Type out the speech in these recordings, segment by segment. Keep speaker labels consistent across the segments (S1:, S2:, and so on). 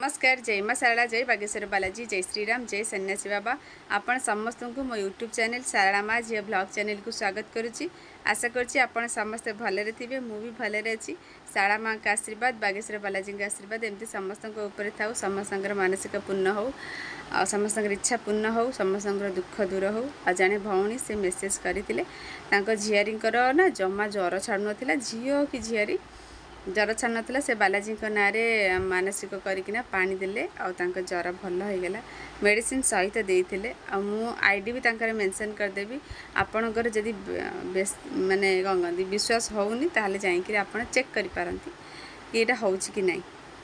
S1: नमस्कार। जय माँ शारदा, जय बागेश्वर बालाजी, जय श्रीराम, जय सन्यासी बाबा। आपण समस्त को मो यूट्यूब चैनल शारदा माँ झील ब्लॉग चैनल को स्वागत करुच्ची। आशा करुच्ची आपण समस्ते भलरे थे, मु भी भलरे अच्छी। शारदा माँ का आशीर्वाद, बागेश्वर बालाजी का आशीर्वाद एमती समस्त ऊपर था। समस्त मानसिक पूर्ण हो, समस्त इच्छा पूर्ण हो, समस्त दुख दूर हो। आ जाने भौणी से मेसेज करते झीआरी ना जमा ज्वर छाड़ू ना, झील कि झीआरी ज्वर छाड़ ना से बालाजी ना मानसिक करना पानी देले ज्वर भल हो गला। मेडिसिन सहित देते आईडी भी तांकर मेंशन करदेवी। आपणकर जदि माने कहते विश्वास होनी ताहले जाइए आप चेक करें कि यहाँ हो कि नहीं।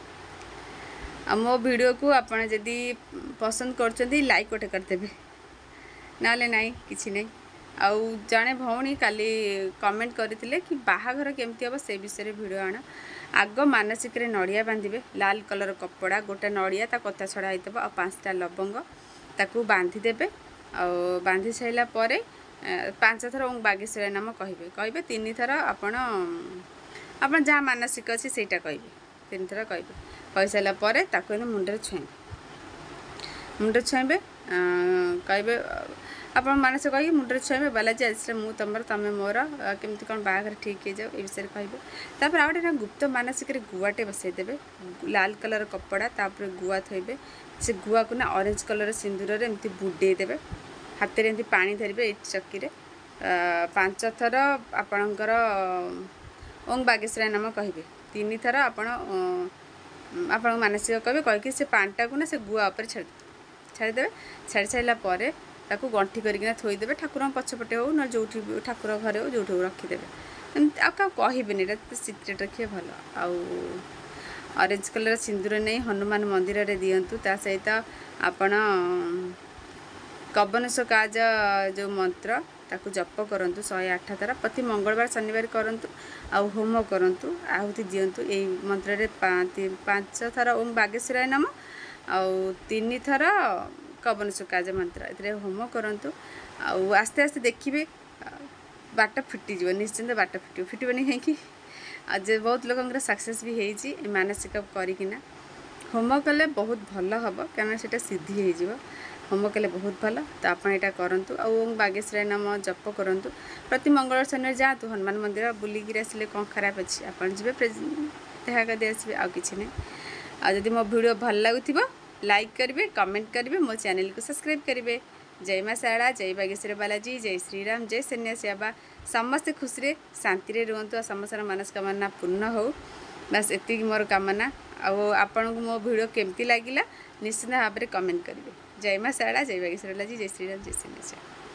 S1: मो वीडियो को आपड़ जदि पसंद कर लाइक गोटे करदे ना नहीं किसी नहीं। आउ जड़े भौणी काली कमेंट करते कि बाहाघर केमती हम से विषय भिड आण। आग मानसिक नड़िया बांधे, लाल कलर कपड़ा गोटे नड़िया ता कथा छड़ा होता आ 5टा लवंग ताकू बांधिदेवे। बांधि सारा पर 5 थर ओं बागेश्वर नाम कहे 3 थर आपण जहाँ मानसिक अच्छी से कहे 3 थर कह सारापर मुंडे छुएबे कहे आप मानसिक कही मुंडे छुएबे बालाजी आज मु तुम तमें मोर केमती कौन बाहर ठीक हो जाओ ये विषय कहे। आ गए गुप्त मानसिक गुआटे बसईदेवे, लाल कलर कपड़ा तापर गुआ थोबे। से गुआ को ना ऑरेंज कलर सिंदूर एमती बुड़ेदेवे, हाथ में एमती पानी धरवे। ये चक्की 5 थर आपणकर ओं बागेश्वर नाम कहे, 3 थर आप मानसिक कहे कहीकि से पानीटा को ना से गुआ उपर छाड़देवे। छाड़ सारापर ताकू गंठी करना थोईदेवे। ठाकुर पछपटे हो ना जो ठाकुर घरे हो जो रखीदेवे। क्या कहबेनि सिक्रेट रखिए भल। आउ ऑरेंज कलर सिंदूर नहीं हनुमान मंदिर रे दिंतु। ता सहित आपण कबनस काज जो मंत्र ताकू जप करंतु 108 थर प्रति मंगलवार शनिवार करंतु। आउ होम करंतु, आहुति दिंतु। यही मंत्र रे 5 थर ओं बागेश्वर नाम आउ 3 थर कबन सुकाज मंत्र ए होम करंतु। आस्ते आस्ते देखिए बाट फिटिज निश्चिंत बाट फिटबनी कहीं आज बहुत लोक सक्सेस भी होती मानसिक करना। होम कले बहुत भल हम क्या से सिद्धि हो होम कले बहुत भल। तो आप यहाँ करूँ आं बागेश्वर नाम जप करूँ प्रति मंगलवार शनिवार जातु हनुमान मंदिर बुलिकी आसिले कौन खराब अच्छी आप जी देखा कर आसबे आ कि नहीं। आदि मो वीडियो भल लगुव लाइक करेंगे, कमेंट करेंगे, मो चैनल को सब्सक्राइब करेंगे। जय माँ शारदा, जय बागेश्वर बालाजी, जय श्रीराम, जय सन्यासी बाबा। समस्ते खुशी शांति रुहतु, समस्त मनस्कामना पूर्ण हो। बस एति मोर कामना। आपण को मो वीडियो केमती लगिला निश्चित भाव में कमेंट करेंगे। जय माँ शारदा, जय बागेश्वर बालाजी, जय श्रीराम, जय सन्यासी बाबा।